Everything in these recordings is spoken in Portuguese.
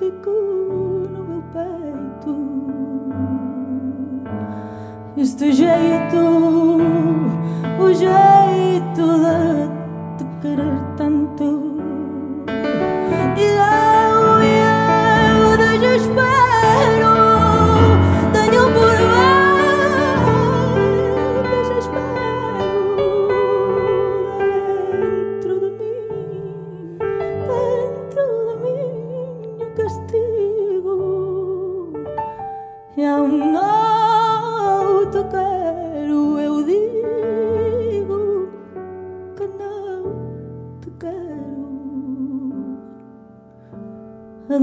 fico no meu peito. Este jeito, o jeito de te querer tanto. E eu desespero, tenho por ver, desespero dentro de mim o castigo. E eu não te quero, eu digo que não te quero. De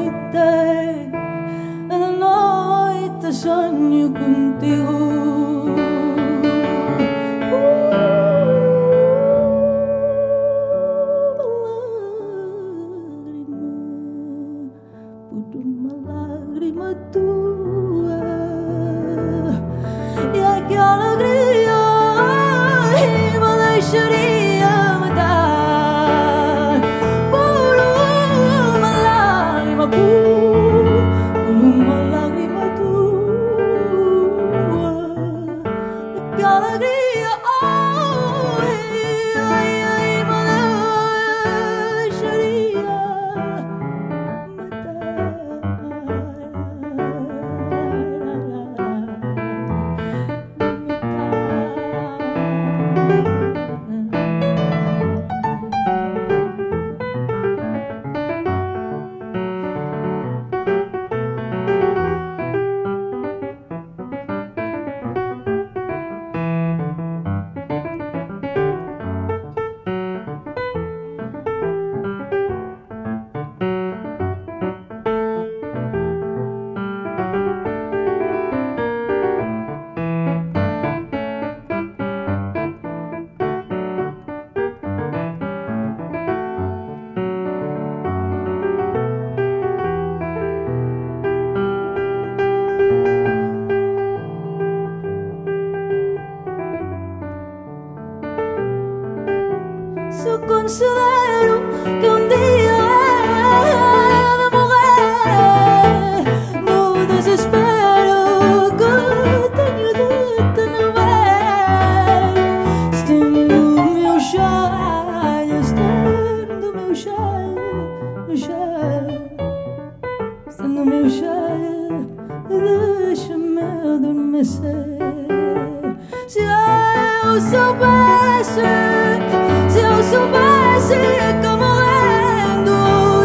noite sonho contigo. Uma lágrima tua. E aquela alegria me deixaria matar por uma lágrima, por uma lágrima tua. Aquela alegria me deixaria se eu considero que um dia hei de morrer no desespero que tenho de te não ver. Estendo o meu chale, estendo o meu chale no chão, estendo o meu chale, deixa-me adormecer. Se eu soubesse, se eu soubesse que morrendo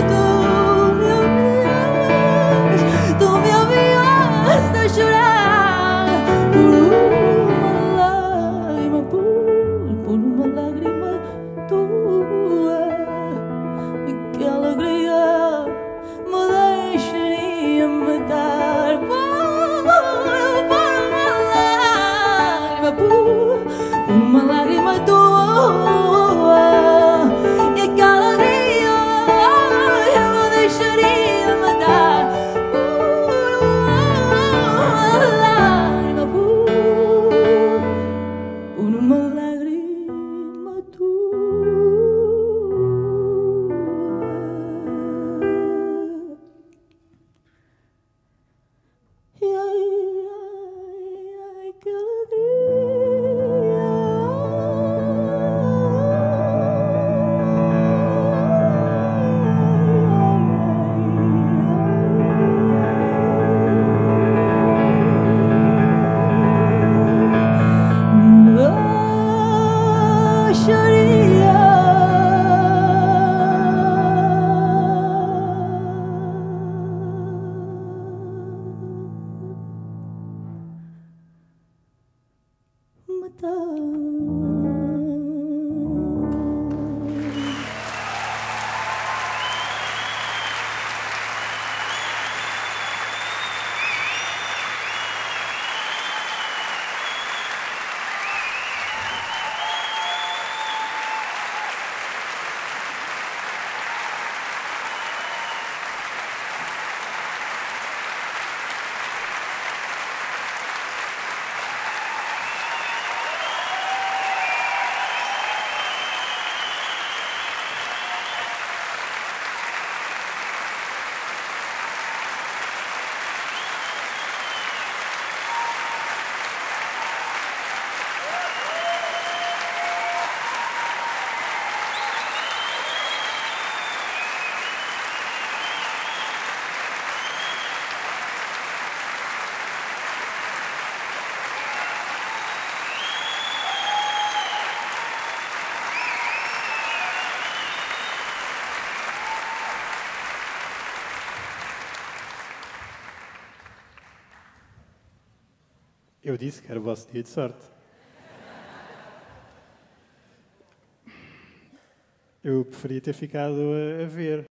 tu me havias de chorar por uma lágrima, por uma lágrima tua. E que alegria me deixaria matar por uma lágrima tua. Eu disse que era o vosso dia de sorte. Eu preferia ter ficado a ver.